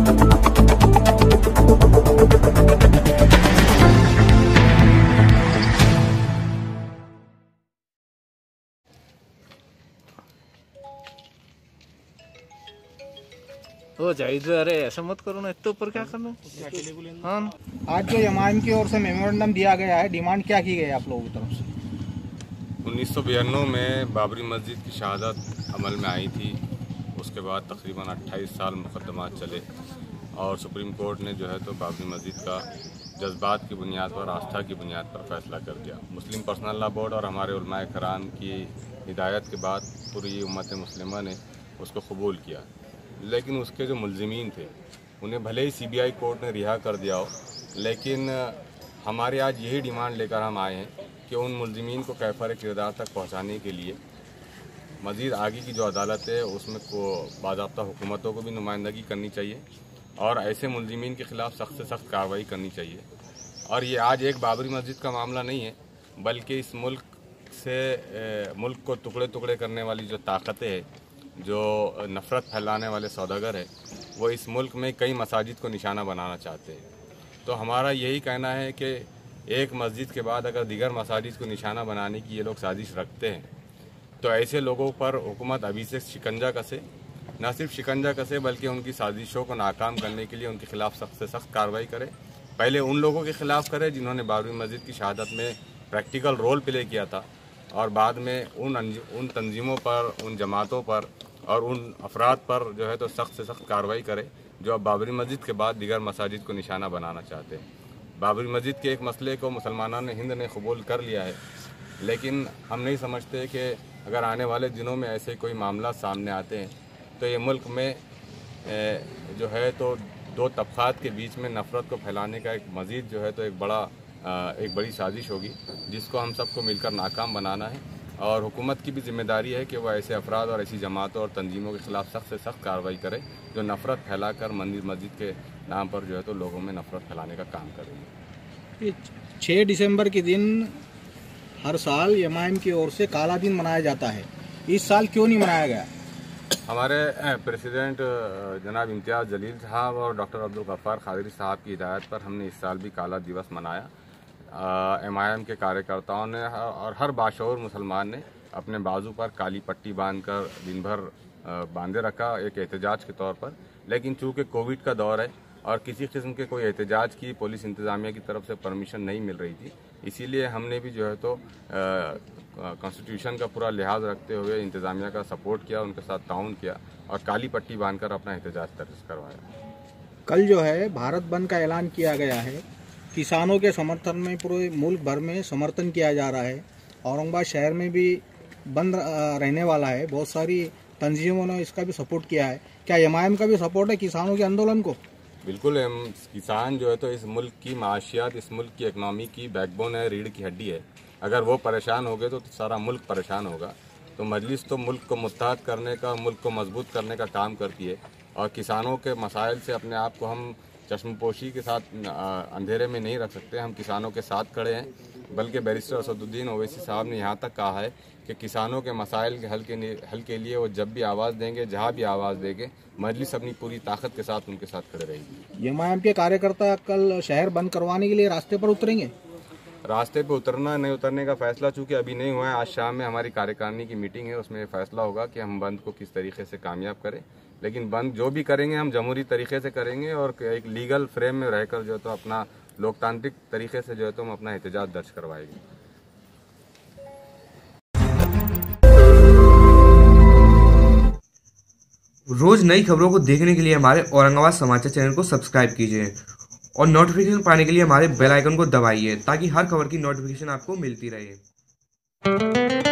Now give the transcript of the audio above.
हो जाए। अरे ऐसा मत करो ना, इतने ऊपर क्या करना। हाँ, आज जो एमआईएम की ओर से मेमोरेंडम दिया गया है, डिमांड क्या की गई है आप लोगों की तरफ से? 1992 में बाबरी मस्जिद की शहादत अमल में आई थी। उसके बाद तकरीबन 28 साल मुकदमा चले और सुप्रीम कोर्ट ने जो है तो बाबरी मस्जिद का जज्बात की बुनियाद पर, आस्था की बुनियाद पर फैसला कर दिया। मुस्लिम पर्सनल लॉ बोर्ड और हमारे उलमाए कराम की हिदायत के बाद पूरी उम्मत मुस्लिमा ने उसको कबूल किया। लेकिन उसके जो मुलजिमीन थे उन्हें भले ही सीबीआई कोर्ट ने रिहा कर दिया हो, लेकिन हमारे आज यही डिमांड लेकर हम आए हैं कि उन मुलजिमीन को कैफर किरदार तक पहुंचाने के लिए मज़ीद आगे की जो अदालत है उसमें को बाज़ाब्ता हुकूमतों को भी नुमाइंदगी करनी चाहिए और ऐसे मुलजिमीन के ख़िलाफ़ सख्त से सख्त कार्रवाई करनी चाहिए। और ये आज एक बाबरी मस्जिद का मामला नहीं है, बल्कि इस मुल्क को टुकड़े टुकड़े करने वाली जो ताकतें हैं, जो नफ़रत फैलाने वाले सौदागर हैं, वो इस मुल्क में कई मसाजिद को निशाना बनाना चाहते हैं। तो हमारा यही कहना है कि एक मस्जिद के बाद अगर दीगर मसाजिद को निशाना बनाने की ये लोग साजिश रखते हैं तो ऐसे लोगों पर हुकूमत अभी से शिकंजा कसे, न सिर्फ शिकंजा कसे बल्कि उनकी साजिशों को नाकाम करने के लिए उनके खिलाफ सख्त से सख्त कार्रवाई करे। पहले उन लोगों के खिलाफ करे जिन्होंने बाबरी मस्जिद की शहादत में प्रैक्टिकल रोल प्ले किया था, और बाद में उन तंजीमों पर, उन जमातों पर और उन अफराद पर जो है तो सख्त से सख्त कार्रवाई करे जो अब बाबरी मस्जिद के बाद दीगर मसाजिद को निशाना बनाना चाहते हैं। बाबरी मस्जिद के एक मसले को मुसलमानों ने हिंद ने कबूल कर लिया है, लेकिन हम नहीं समझते कि अगर आने वाले दिनों में ऐसे कोई मामला सामने आते हैं तो ये मुल्क में जो है तो दो तबक़ात के बीच में नफ़रत को फैलाने का एक मज़ीद जो है तो एक बड़ी साजिश होगी, जिसको हम सबको मिलकर नाकाम बनाना है। और हुकूमत की भी जिम्मेदारी है कि वह ऐसे अफराद और ऐसी जमातों और तंजीमों के ख़िलाफ़ सख्त से सख्त कार्रवाई करे जो नफ़रत फैलाकर मंदिर मस्जिद के नाम पर जो है तो लोगों में नफ़रत फैलाने का काम कर रही है। 6 दिसंबर के दिन हर साल एमआईएम की ओर से काला दिन मनाया जाता है, इस साल क्यों नहीं मनाया गया? हमारे प्रेसिडेंट जनाब इम्तियाज़ जलील साहब और डॉक्टर अब्दुल गफ्फार कादरी साहब की हिदायत पर हमने इस साल भी काला दिवस मनाया। एमआईएम के कार्यकर्ताओं ने और हर बाशऊर मुसलमान ने अपने बाजू पर काली पट्टी बांधकर दिन भर बांधे रखा एक एहतजाज के तौर पर। लेकिन चूँकि कोविड का दौर है और किसी किस्म के कोई एहतजाज की पुलिस इंतज़ामिया की तरफ से परमिशन नहीं मिल रही थी, इसीलिए हमने भी जो है तो कॉन्स्टिट्यूशन का पूरा लिहाज रखते हुए इंतज़ामिया का सपोर्ट किया, उनके साथ ताउन किया और काली पट्टी बांधकर अपना एहतजाज दर्ज करवाया। कल जो है भारत बंद का ऐलान किया गया है, किसानों के समर्थन में पूरे मुल्क भर में समर्थन किया जा रहा है। औरंगाबाद शहर में भी बंद रहने वाला है, बहुत सारी तंजीमों ने इसका भी सपोर्ट किया है। क्या एमआईएम का भी सपोर्ट है किसानों के आंदोलन को? बिल्कुल, किसान जो है तो इस मुल्क की माशियात, इस मुल्क की इकनॉमी की बैकबोन है, रीढ़ की हड्डी है। अगर वो परेशान हो गए तो सारा मुल्क परेशान होगा। तो मजलिस तो मुल्क को मुत्तहद करने का, मुल्क को मजबूत करने का काम करती है और किसानों के मसाइल से अपने आप को हम चश्मपोशी के साथ अंधेरे में नहीं रख सकते। हम किसानों के साथ खड़े हैं, बल्कि बैरिस्टर असदुद्दीन ओवैसी साहब ने यहाँ तक कहा है कि किसानों के मसाइल के हल के लिए वो जब भी आवाज़ देंगे, जहाँ भी आवाज़ देंगे, मजलिस अपनी पूरी ताकत के साथ उनके साथ खड़े रहेगी। एमआईएम के कार्यकर्ता कल शहर बंद करवाने के लिए रास्ते पर उतरेंगे? रास्ते पे उतरना नहीं उतरने का फैसला चूँकि अभी नहीं हुआ है, आज शाम में हमारी कार्यकारिणी की मीटिंग है, उसमें फैसला होगा कि हम बंद को किस तरीके से कामयाब करें। लेकिन बंद जो भी करेंगे हम जमहूरी तरीके से करेंगे और एक लीगल फ्रेम में रहकर जो है तो अपना लोकतांत्रिक तरीके से जो है तो हम अपना एहतजाज दर्ज करवाएंगे। रोज नई खबरों को देखने के लिए हमारे औरंगाबाद समाचार चैनल को सब्सक्राइब कीजिए और नोटिफिकेशन पाने के लिए हमारे बेल आइकन को दबाइए ताकि हर खबर की नोटिफिकेशन आपको मिलती रहे।